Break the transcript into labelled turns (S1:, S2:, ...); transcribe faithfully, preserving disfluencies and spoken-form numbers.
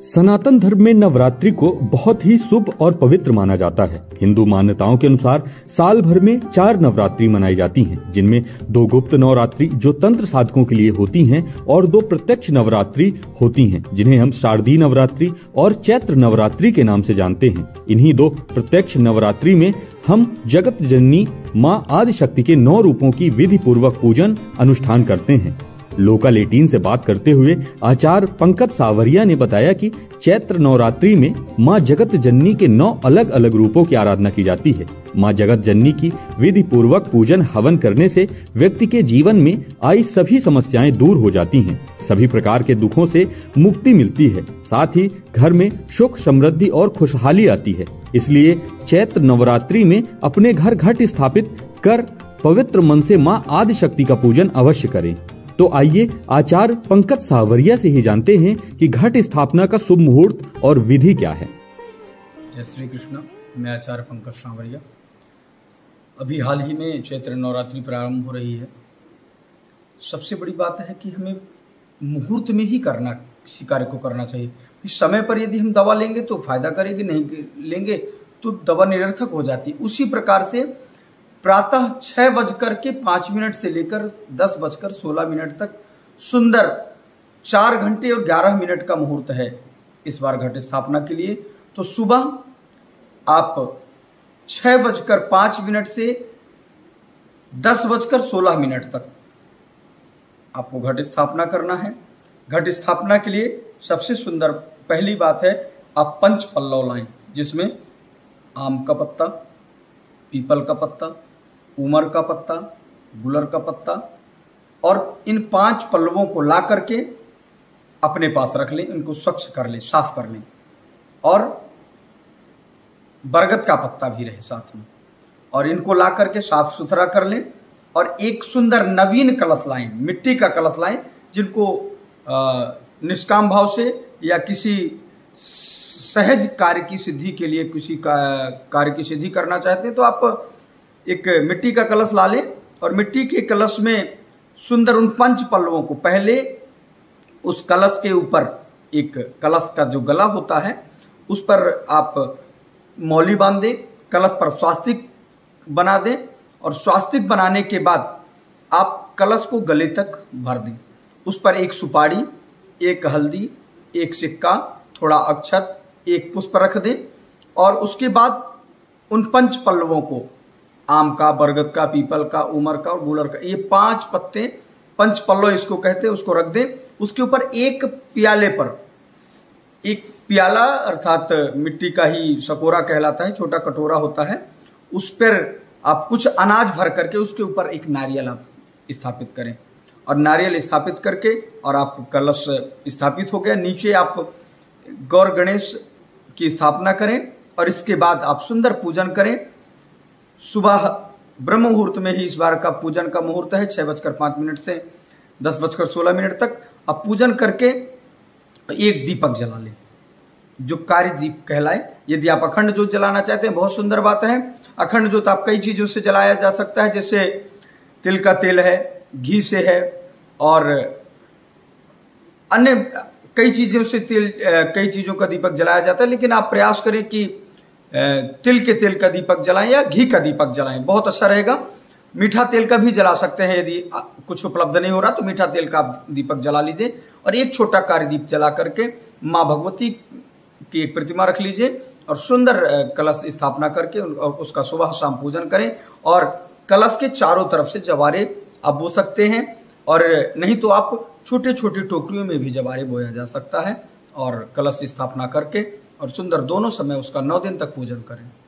S1: सनातन धर्म में नवरात्रि को बहुत ही शुभ और पवित्र माना जाता है। हिंदू मान्यताओं के अनुसार साल भर में चार नवरात्रि मनाई जाती हैं, जिनमें दो गुप्त नवरात्रि जो तंत्र साधकों के लिए होती हैं और दो प्रत्यक्ष नवरात्रि होती हैं, जिन्हें हम शारदीय नवरात्रि और चैत्र नवरात्रि के नाम से जानते हैं। इन्हीं दो प्रत्यक्ष नवरात्रि में हम जगत जननी माँ आदिशक्ति के नौ रूपों की विधि पूर्वक पूजन अनुष्ठान करते हैं। लोकल अठारह से बात करते हुए आचार्य पंकज सावरिया ने बताया कि चैत्र नवरात्रि में माँ जगत जननी के नौ अलग अलग रूपों की आराधना की जाती है। माँ जगत जननी की विधि पूर्वक पूजन हवन करने से व्यक्ति के जीवन में आई सभी समस्याएं दूर हो जाती हैं, सभी प्रकार के दुखों से मुक्ति मिलती है, साथ ही घर में सुख समृद्धि और खुशहाली आती है। इसलिए चैत्र नवरात्रि में अपने घर घट स्थापित कर पवित्र मन से माँ आदिशक्ति का पूजन अवश्य करें। तो आइए आचार्य पंकज सावरिया से ही जानते हैं कि घट स्थापना का शुभ मुहूर्त और विधि क्या है।
S2: जय श्री कृष्ण। मैं आचार्य पंकज सावरिया। अभी हाल ही में चैत्र नवरात्रि प्रारंभ हो रही है। सबसे बड़ी बात है कि हमें मुहूर्त में ही करना, किसी कार्य को करना चाहिए। इस समय पर यदि हम दवा लेंगे तो फायदा करेगी, नहीं लेंगे तो दवा निरर्थक हो जाती है। उसी प्रकार से प्रातः छह बजकर के पांच मिनट से लेकर दस बजकर सोलह मिनट तक सुंदर चार घंटे और ग्यारह मिनट का मुहूर्त है इस बार घट स्थापना के लिए। तो सुबह आप छह बजकर पांच मिनट से दस बजकर सोलह मिनट तक आपको घट स्थापना करना है। घट स्थापना के लिए सबसे सुंदर पहली बात है, आप पंच पल्लव लाएं, जिसमें आम का पत्ता, पीपल का पत्ता, उमर का पत्ता, गुलर का पत्ता और इन पांच पल्लवों को ला करके अपने पास रख लें। इनको स्वच्छ कर लें, साफ कर लें और बरगद का पत्ता भी रहे साथ में, और इनको ला करके साफ सुथरा कर लें। और एक सुंदर नवीन कलश लाएं, मिट्टी का कलश लाएं, जिनको निष्काम भाव से या किसी सहज कार्य की सिद्धि के लिए, किसी का कार्य की सिद्धि करना चाहते हैं तो आप एक मिट्टी का कलश ला लें। और मिट्टी के कलश में सुंदर उन पंच पल्लवों को पहले उस कलश के ऊपर, एक कलश का जो गला होता है उस पर आप मौली बांध दें, कलश पर स्वास्तिक बना दें और स्वास्तिक बनाने के बाद आप कलश को गले तक भर दें। उस पर एक सुपारी, एक हल्दी, एक सिक्का, थोड़ा अक्षत, एक पुष्प रख दें और उसके बाद उन पंच पल्लवों को, आम का, बरगद का, पीपल का, उमर का और गुलर का, ये पांच पत्ते पंच पल्लव इसको कहते हैं, उसको रख दें। उसके ऊपर एक प्याले पर, एक प्याला अर्थात मिट्टी का ही सकोरा कहलाता है, छोटा कटोरा होता है, उस पर आप कुछ अनाज भर करके उसके ऊपर एक नारियल आप स्थापित करें। और नारियल स्थापित करके और आप कलश स्थापित हो गया। नीचे आप गौर गणेश की स्थापना करें और इसके बाद आप सुंदर पूजन करें। सुबह ब्रह्म मुहूर्त में ही इस बार का पूजन का मुहूर्त है, छह बजकर पांच मिनट से दस बजकर सोलह मिनट तक। आप पूजन करके एक दीपक जला लें, जो कार्य दीप कहलाए। यदि आप अखंड ज्योत जलाना चाहते हैं, बहुत सुंदर बात है। अखंड ज्योत आप कई चीजों से जलाया जा सकता है, जैसे तिल का तेल है, घी से है और अन्य कई चीजों से तिल कई चीजों का दीपक जलाया जाता है। लेकिन आप प्रयास करें कि तिल के तेल का दीपक जलाएं या घी का दीपक जलाएं, बहुत अच्छा रहेगा। मीठा तेल का भी जला सकते हैं, यदि कुछ उपलब्ध नहीं हो रहा तो मीठा तेल का दीपक जला लीजिए। और एक छोटा कार्य दीप जला करके माँ भगवती की एक प्रतिमा रख लीजिए और सुंदर कलश स्थापना करके और उसका सुबह शाम पूजन करें। और कलश के चारों तरफ से जवारे आप बो सकते हैं, और नहीं तो आप छोटे छोटे टोकरियों में भी जवारे बोया जा सकता है। और कलश स्थापना करके और सुंदर दोनों समय उसका नौ दिन तक पूजन करें।